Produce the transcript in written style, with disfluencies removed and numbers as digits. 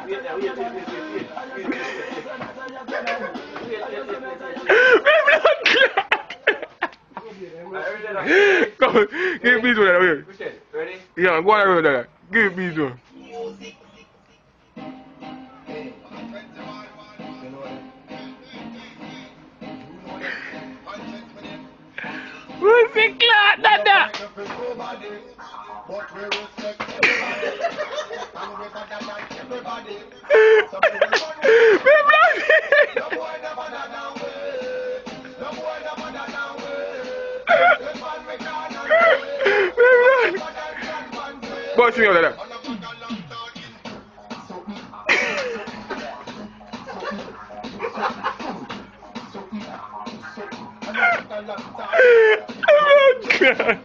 Come on, give me one away. Ready? Yeah, go on around. Give me one. Who's the clock, Dada? But we respect everybody, and we're better than everybody. So no boy never done way. No boy never done way. This man we can't say. Boss me out of that. Oh, God.